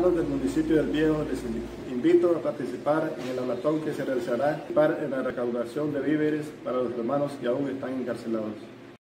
hermanos del municipio del Viejo, les invito a participar en el maratón que se realizará en la recaudación de víveres para los hermanos que aún están encarcelados.